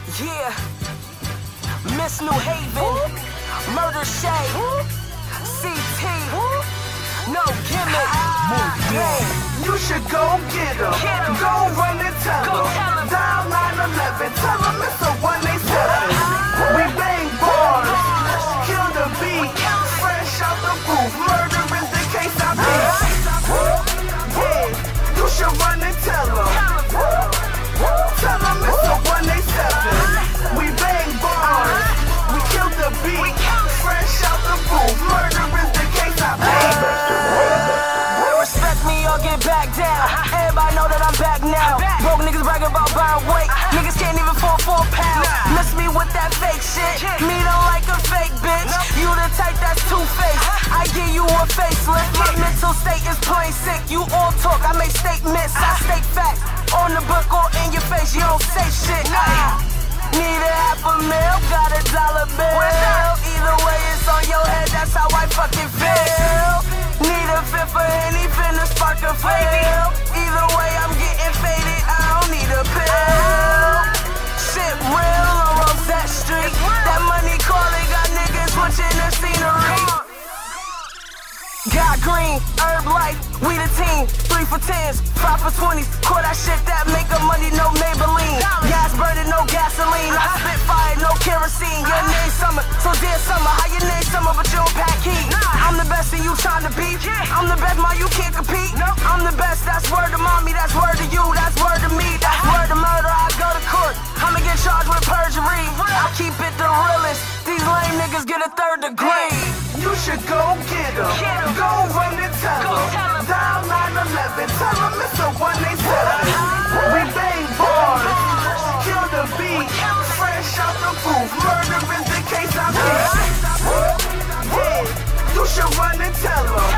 Yeah, Miss New Haven, Murder Shade, CT, no gimmick. You should go get him. Go run and tell him. Dial 911, tell him it's a 187. We bang bars, kill the beat, fresh out the booth. Murder is the case I beat. Yeah, you should run and tell him. Tell him it's a 187. We bang bars, we kill the beat, fresh out the booth. Murder is the case I beat. Respect me or get back down. Everybody know that I'm back now. Broke niggas bragging about buying weight. Niggas can't even afford 4 pounds. Miss me with that fake shit. Me don't like a fake bitch. You the type that's two-faced. I give you a facelift. My mental state is plain sick. You all talk, I make statements. I state facts. On the book or in your face, you don't say shit. Need a $500,000, got a dollar bill. Either way, it's on your head, that's how I fucking feel. Need a fifth of any finna spark a flail. Either way, I'm getting faded, I don't need a pill. Shit real on Rosette Street. That money calling got niggas switching the scenery. Got green, herb life, we the team. 3 for 10s, 5 for 20s. Call that shit that make a money, no Maybelline. Gas burning, no gasoline. I spit fire, no kerosene. Your name Summer, so dear Summer. How your name Summer, but you don't pack heat? I'm the best and you trying to beat. I'm the best, ma, you can't compete. I'm the best, that's word to mommy, that's word to you, that's word to me, that's word to murder. I go to court, I'ma get charged with perjury. I keep it the realest. These lame niggas get a 3rd degree. You should go get him. Go run and tell him. Dial 911, tell him it's a 187. We bang bars, kill the beat, fresh out the booth. Murder is the case I beat. Yeah, you should run and tell him.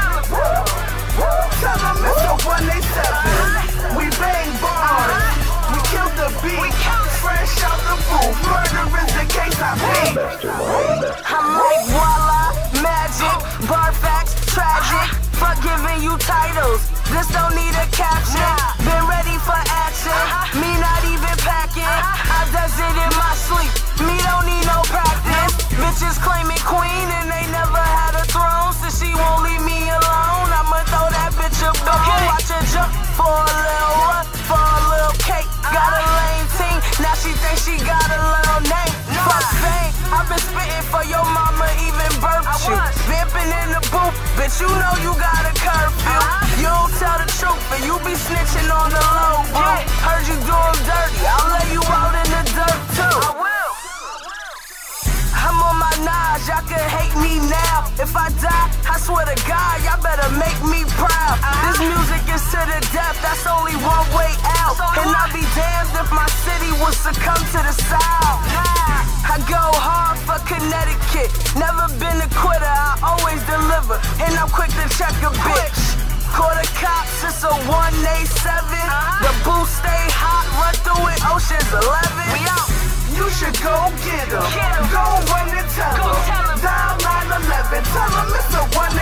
Tell him it's a 187. We bang bars, we kill the beat, fresh out the booth. Murder is the case I beat. I'm like voila, magic, bar facts, tragic. Fuck giving you titles, this don't need a caption. Been ready for action, me not even packing. I does it in my sleep, me don't need no practice. Bitches claiming queen and they never had a throne. Since she won't leave me alone, I'ma throw that bitch a bone. Watch her jump for a little what, for a little cake. Got a lame team, now she thinks she got a little name. Fuck fame, I've been spitting for your mama, even birthed you. Vamping in the booth, bitch, you know you got a curfew. You don't tell the truth, and you be snitching on the low, bro. Heard you do 'em dirty, I'll lay you out in the dirt too. I will. I'm on my Naj, y'all can hate me now. If I die, I swear to God, y'all better make me proud. This music is to the death, that's only one way out. And I'll be damned if my city would succumb to the South. I go hard for Connecticut, never been a quitter, I always deliver. And I'm quick to check a bitch. Call the cops, it's a 187. The booth stay hot, run through it, Ocean's 11. We out. You should go get him. Go run and tell him. Dial 911, tell him it's a 187.